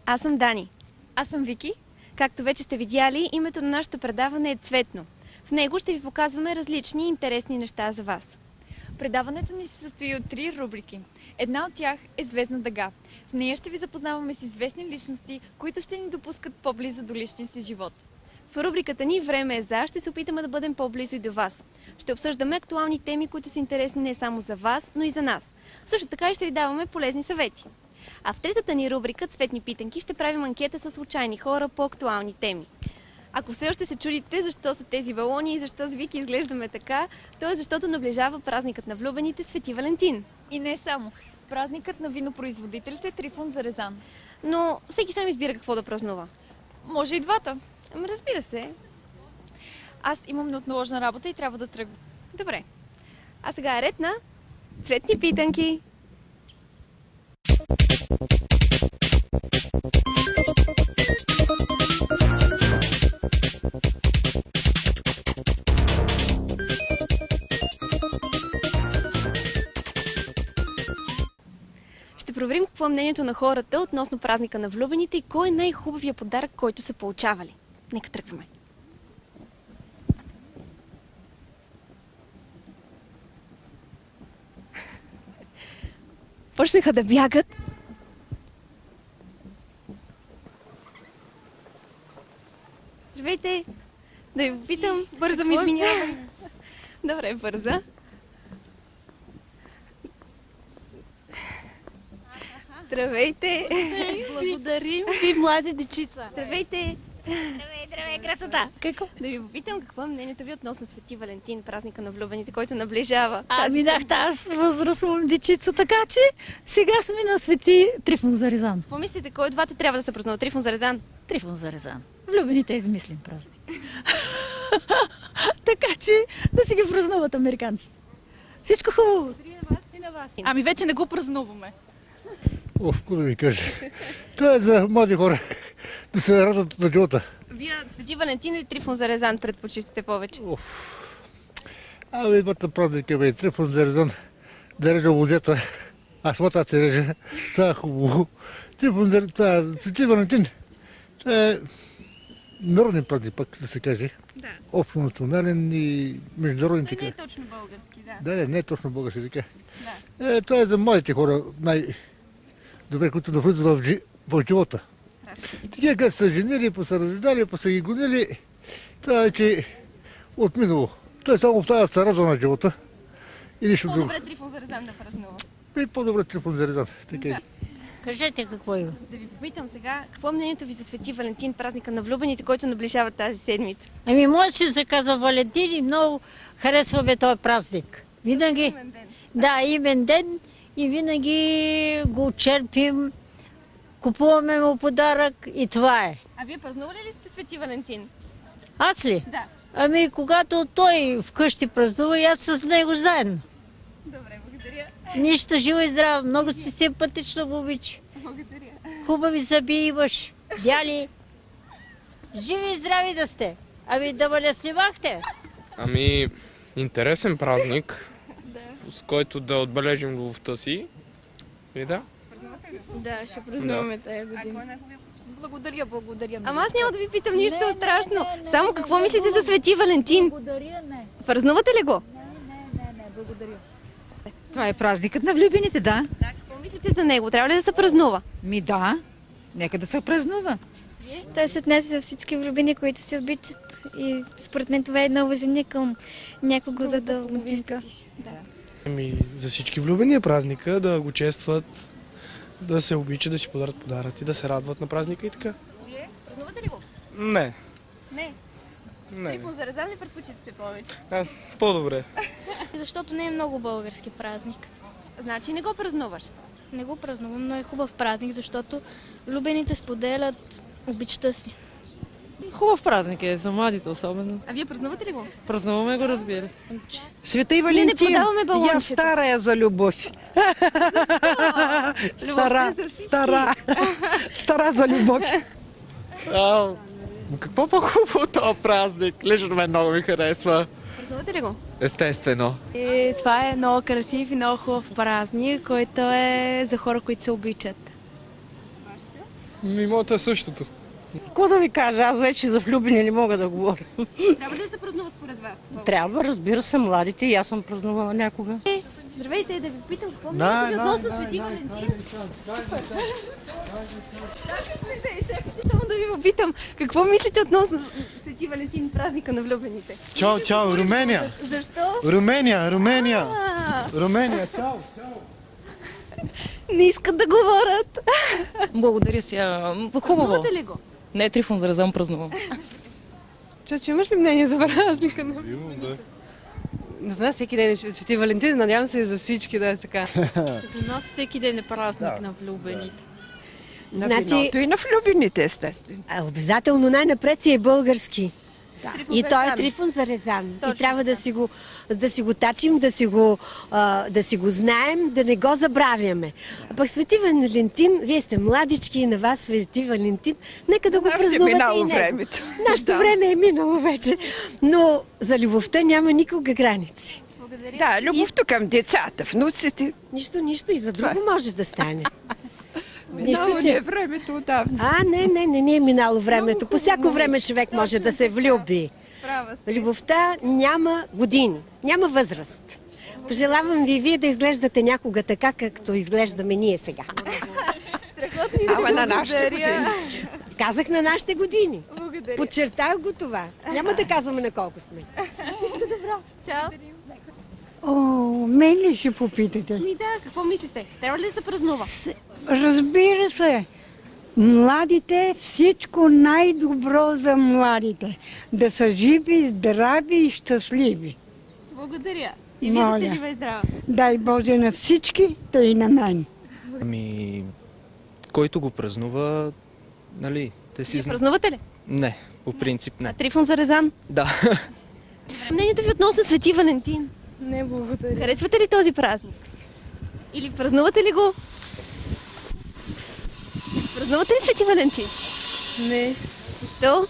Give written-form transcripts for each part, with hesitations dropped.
Аз съм Дани. Аз съм Вики. Както вече сте видяли, името на нашето предаване е Цветно. В него ще ви показваме различни интересни неща за вас. Предаването ни се състои от 3 рубрики. Една от тях е Звездна дъга. В нея ще ви запознаваме с известни личности, които ще ни допускат по-близо до личния си живот. В рубриката ни "Време е за" ще се опитаме да бъдем по-близо и до вас. Ще обсъждаме актуални теми, които са интересни не само за вас, но и за нас. Също така и ще ви даваме полезни съвети. А в третата ни рубрика "Цветни питанки" ще правим анкета с случайни хора по актуални теми. Ако все още се чудите защо са тези балони и защо с Вики изглеждаме така, то е защото наближава празникът на влюбените Свети Валентин. И не само. Празникът на винопроизводителите Трифон Зарезан. Но всеки сам избира какво да празнува. Може и двата. Ама разбира се. Аз имам неотналожна работа и трябва да тръгвам. Добре. А сега е ред на цветни питанки. Ще проверим какво е мнението на хората относно празника на влюбените и кой е най-хубавия подарък, който са получавали. Нека тръгваме. Почнаха да бягат. Здравейте! Да ви попитам. Бърза ми, извинявай. Добре, бърза. Здравейте! Благодарим ви, млади дечица. Здравейте! Здравей, красота! Какво? Да ви попитам какво е мнението ви относно Свети Валентин, празника на влюбените, който наближава. Аз възраствам дечица, така че сега сме на Свети Трифон Зарезан. Какво мислите, кой от двата трябва да се празнува? Трифон Зарезан? Трифон Зарезан. Влюбените измислим празник. Така че да си ги празнуват американците. Всичко хубаво. Благодаря на вас и на вас. Ами вече не го празнуваме. Какво да ви кажа? Това е за млади хора да се радват на живота. Вие Свети Валентин или Трифон Зарезан предпочитате повече? Ами двата празника бе, Трифон Зарезан, да режа лузета, а самата се режа. Това е хубаво. Трифон Зарезан, това е Свети Валентин. Това е народен празник, пък да се каже. Да. Общонационален и международен Той така. не е точно български, да. Да, не е точно български така. Да. Това е за младите хора най-добре, които да влизат в живота. Такива, като са женили, па са развидали, па са ги гонили, това вече от минало. Той само остава да се радва на живота и нищо друго. По-добре Трифон Зарезан да празнува. И по-добре Трифон Зарезан. Така Да. Кажете какво има. Да ви попитам сега, какво е мнението ви за Свети Валентин, празника на влюбените, който наближава тази седмица? Ами може да се казва Валентин и много харесваме този празник. Винаги. Имен ден. Да, имен ден и винаги го черпим, купуваме му подарък и това е. А вие празнували ли сте Свети Валентин? Аз ли? Да. Ами когато той вкъщи празнува и аз с него заедно. Добре, благодаря. Нищо, живо и здраво, много си симпатично момиче. Благодаря. Хубави зъби имаш, дяли. Живи и здрави да сте. Ами да ме не снимахте. Ами, интересен празник, с който да отбележим любовта си. И да. Празнувате ли? Да, ще празнуваме тая А година. кой е най-хубавия? Благодаря. Ама аз няма да ви питам нищо страшно. не, Само не, какво не, мислите за Свети Валентин? Благодаря, не. Празнувате ли го? Не, благодаря. Това е празникът на влюбените, да. Да, какво мислите за него? Трябва ли да се празнува? Ми да, нека да се празнува. Той се отнася за всички влюбени, които се обичат. И според мен това е едно уважение към някого, за да му честитиш. Да. Ами, за всички влюбени е празника, да го честват, да се обичат, да си подарят подаръци, да се радват на празника и така. Вие празнувате ли го? Не. Не. Трифон Зарезан ли предпочитате повече? По-добре. Защото не е много български празник. Значи не го празнуваш. Не го празнувам, но е хубав празник, защото влюбените споделят обичта си. Хубав празник е, за младите особено. А вие празнувате ли го? Празнуваме го, разбира се. Света и Ние не Валентин, продаваме балончета. я стара е за любов. Стара за любов. Какво по-хубаво от този празник? Лично мен много ми харесва. Празнувате ли го? Естествено. И това е много красив и много хубав празник, който е за хора, които се обичат. Моето е същото. Какво да ви кажа? Аз вече за влюбени не мога да говоря. Трябва ли да се празнува според вас? Трябва, разбира се, младите. И аз съм празнувала някога. Здравейте, да ви питам какво мислите ви относно Свети Валентин? Чакайте, само да ви попитам. Какво мислите относно Свети Валентин, празника на влюбените? Чао, Румения! Защо? Румения! Чао! Не искат да говорят. Благодаря си. Хубаво. Празнувате ли го? Не, Трифон Зарезан празнувам. Чачо, имаш ли мнение за празника? Имам, да. Не знам, всеки ден е Свети Валентин, надявам се и за всички да е така. За нас всеки ден е празник на влюбените. Значи... и на влюбените, естествено. Обязателно най-напред си е български. Да. И той е Трифон Зарезан. И трябва да си го тачим, да си го знаем, да не го забравяме. А пък Свети Валентин, вие сте младички и на вас Свети Валентин, нека да го празнувате и него. Нашето време е минало вече. Но за любовта няма никога граници. Да, любовта към децата, внуците. Нищо и за друго може да стане. Минало не е времето отдавна. Не е минало времето. По всяко време човек може да се влюби. Любовта няма години, няма възраст. Пожелавам ви вие да изглеждате някога така, както изглеждаме ние сега. Страхотни Ама на нашите години. Казах на нашите години. Подчертах го това. Няма да казваме на колко сме. Всичко добро. Чао. Мен ли ще попитате? Да, какво мислите? Трябва ли да се празнува? Разбира се. Младите, всичко най-добро за младите. Да са живи, здрави и щастливи. Благодаря. И вие да сте жива и здрава. Дай Боже на всички, да и на мен. Който го празнува, нали, те си... Вие празнувате ли? Не, по принцип не. А Трифон Зарезан? Да. Мнението ви относно Свети Валентин? Не, благодаря. Харесвате ли този празник? Или празнувате ли го? Празнувате ли Свети Валентин? Не. Защо?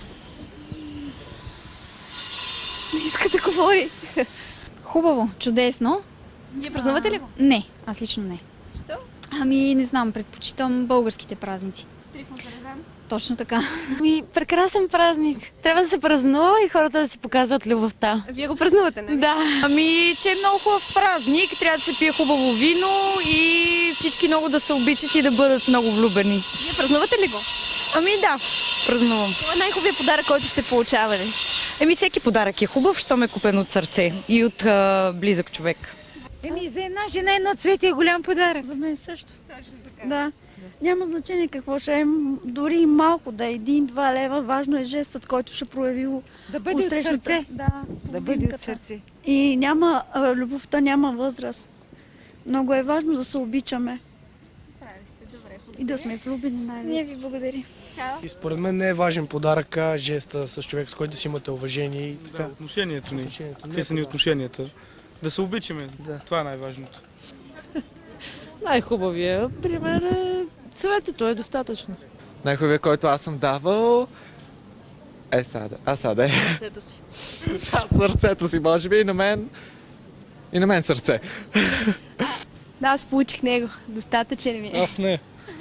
Не иска да говори. Хубаво, чудесно. Вие празнувате ли го? Не, аз лично не. Защо? Не знам, предпочитам българските празници. Трифон Зарезан? Точно така. Прекрасен празник. Трябва да се празнува и хората да си показват любовта. Вие го празнувате, нали? Да. Че е много хубав празник, трябва да се пие хубаво вино и всички много да се обичат и да бъдат много влюбени. Вие празнувате ли го? Да, празнувам. Това е най-хубавият подарък, който сте получавали. Всеки подарък е хубав, щом е купен от сърце и от близък човек. За една жена едно цвете е голям подарък. За мен също. Точно така. Да. Няма значение какво ще е, дори и малко да е 1-2 лева, важно е жестът, който ще прояви да бъде от сърце. Да бъде от сърце. И любовта няма възраст. Много е важно да се обичаме. И да сме влюбени най-вече. Ние ви благодарим. И според мен не е важен подарък, а жеста с човек, с който си имате уважение и така. Да, отношението ни. Какви са ни отношенията? Да се обичаме. Да. Това е най-важното. Най-хубавия пример е цветето, е достатъчно. Най-хубавия, който аз съм давал е Сърцето си. Сърцето си, може би, и на мен сърце. Да, аз получих него. Достатъчен ми е. Аз не.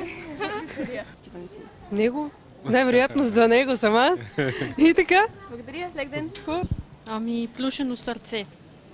Него? Най-вероятно за него съм аз. И така? Благодаря, лек ден. Плюшено сърце.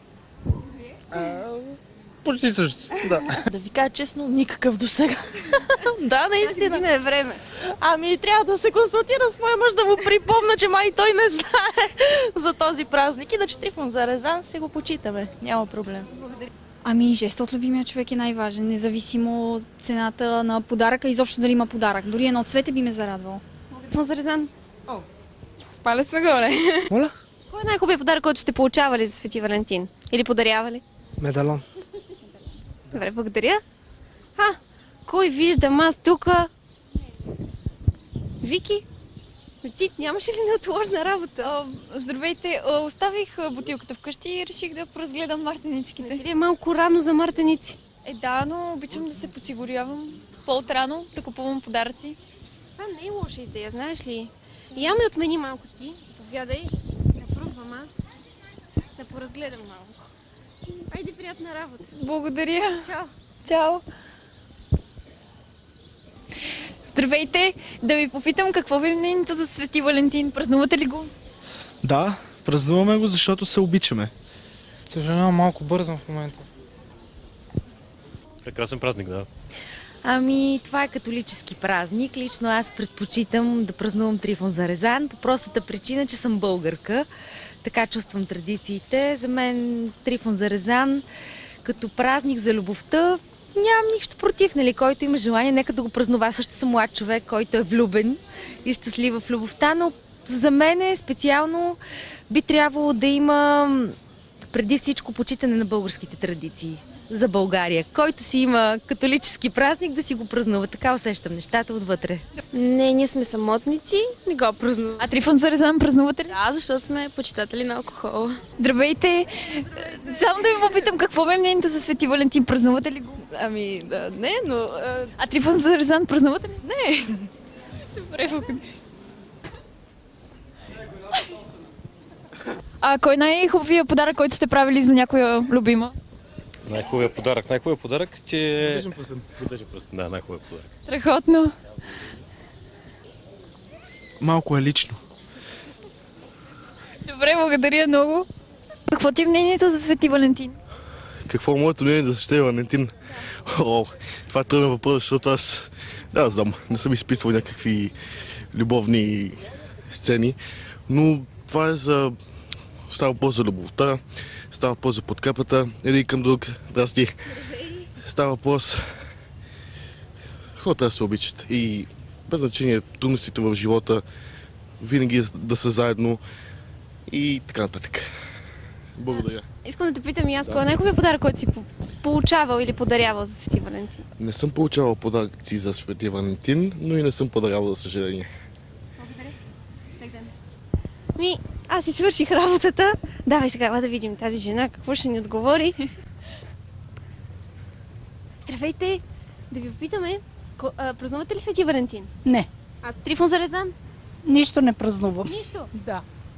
Почти също, да. Да ви кажа честно, никакъв досега. Да, наистина. Е време. Трябва да се консултирам с моя мъж да му припомня, че май той не знае за този празник и да че Трифон Зарезан си го почитаме. Няма проблем. Жест от любимия човек е най-важен, независимо от цената на подаръка, изобщо дали има подарък. Дори едно цвете би ме зарадвало. Трифон Зарезан? Палец нагоре. Моля? Кой е най-хубавият подарък, който сте получавали за Свети Валентин? Или подарявали? Медалон. Добре, благодаря. Кой виждам аз тука? Вики? Ти нямаш ли неотложна работа? Здравейте, оставих бутилката вкъщи и реших да поразгледам мартеничките. Значи е малко рано за мартеници. Да, но обичам да се подсигурявам по-отрано, да купувам подаръци. Това не е лоша идея, знаеш ли? Я ми отмени малко ти, заповядай, да пробвам аз, да поразгледам малко. Айде, приятна работа. Благодаря. Чао. Чао. Здравейте! Да ви попитам какво ви е мнението за Свети Валентин? Празнувате ли го? Да, празнуваме го, защото се обичаме. Съжалявам, малко бързам в момента. Прекрасен празник, да. Ами, това е католически празник. Лично аз предпочитам да празнувам Трифон Зарезан по простата причина, че съм българка. Така чувствам традициите. За мен Трифон Зарезан като празник за любовта нямам нищо против, нали? Който има желание, нека да го празнува. Също съм млад човек, който е влюбен и щастлив в любовта, но за мен специално би трябвало да има преди всичко почитане на българските традиции за България. Който си има католически празник, да си го празнува. Така усещам нещата отвътре. Не, ние сме самотници, не го празнуваме. А Трифон Зарезан празнувате ли? Да, защото сме почитатели на алкохола. Здравейте! Само да ви попитам, какво е мнението за Свети Валентин? Празнувате ли го? Ами, да, не, но... А Трифон Зарезан празнувате ли? Не. Добре, благодаря. А кой най-хубавия подарък, който сте правили за някоя любима? Най-хубавият подарък, че... Подържам пръстен. Да, най-хубавият подарък. Страхотно. Малко е лично. Добре, благодаря много. Какво ти е мнението за Свети Валентин? Какво е моето мнение за Свети Валентин? О, това е труден въпрос, защото аз да знам, не съм изпитвал някакви любовни сцени, но това е за... Става въпрос за любовта, става въпрос за подкрепата, един към друг, здрасти. Става въпрос... Хората трябва да се обичат и без значение трудностите в живота, винаги да са заедно и така нататък. Благодаря. Искам да те питам и аз, кой е най-хубавият подарък, който си получавал или подарявал за Свети Валентин? Не съм получавал подаръци за Свети Валентин, но и не съм подарявал, за съжаление. Ми, аз си свърших работата. Давай сега да видим тази жена, какво ще ни отговори. Здравейте! Да ви попитаме, празнувате ли Свети Валентин? Не. А Трифон Зарезан? Нищо не празнувам. Нищо? Да.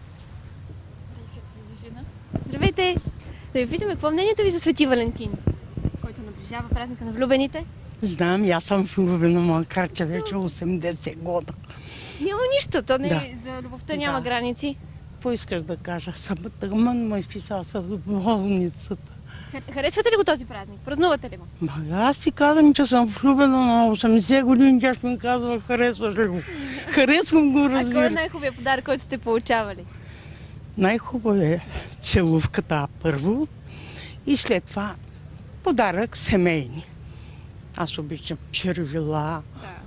Здравейте! Да ви питаме, какво е мнението ви за Свети Валентин, който наближава празника на влюбените? Знам, аз съм влюбена, макар че вече 80 года. Няма нищо, то не за любовта няма граници. Какво искаш да кажа? Съм тъмън, ме изписала съм в болницата. Харесвате ли го този празник? Празнувате ли го? Аз ти казвам, че съм влюбена на 80 години, тя ще ми казва, харесваш ли го? Харесвам го, разбира. А кой е най-хубавият подарък, който сте получавали? Най-хубаво е целувката първо и след това подарък семейни. Аз обичам червила,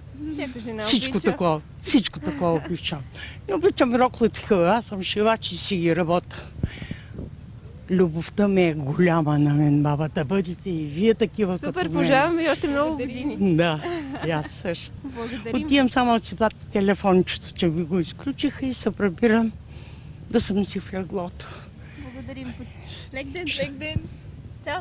всичко такова обичам. И обичам роклите хъла, аз съм шивач и си ги работя. Любовта ми е голяма на мен, баба, да бъдете и вие такива като мен. Супер, пожелавам ви още много години. Да, и аз също. Благодарим. Отивам само да си платя телефончето, че ми го изключиха и се прибирам да съм си в леглото. Благодарим. Лек ден, лек ден. Чао.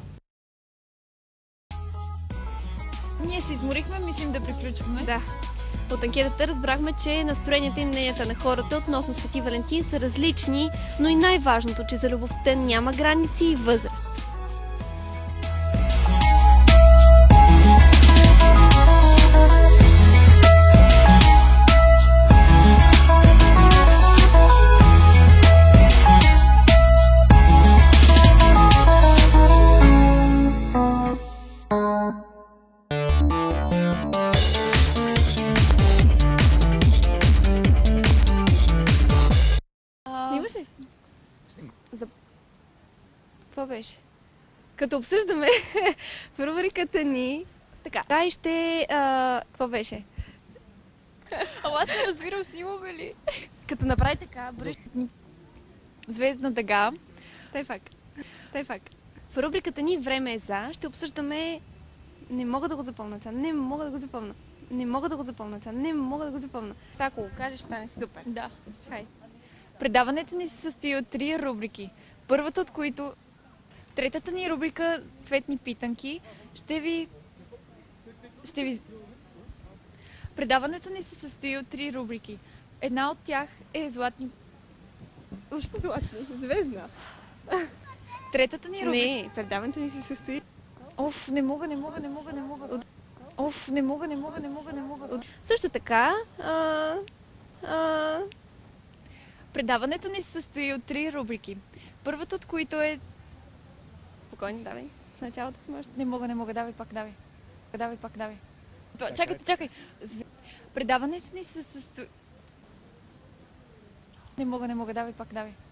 Ние се изморихме, мислим да приключваме. Да. От анкетата разбрахме, че настроенията и мненията на хората относно Свети Валентин са различни, но и най-важното, че за любовта няма граници и възраст. Какво беше? Като обсъждаме в рубриката ни... Така, и ще... Какво беше? Ама аз не разбирам, снимаме ли? Като направи така, бръщни... Звездна дъга. Тъй факт. В рубриката ни "Време е за" ще обсъждаме... Не мога да го запомня това, не мога да го запомня. Това, ако го кажеш, ще стане супер. Да. Хай. Предаването ни се състои от 3 рубрики. Първата от които... Третата ни рубрика "Цветни питанки" ще ви... Предаването ни се състои от 3 рубрики. Една от тях е златни... Защо златни? Звездна. Третата ни рубрика... Не, предаването ни се състои... Оф, не мога. Оф, не мога. Също така, Предаването ни се състои от 3 рубрики. Първата от които е... Спокойно, давай. В началото си можеш. Не мога, давай пак. Чакай. Предаването ни се състои... Не мога, давай пак.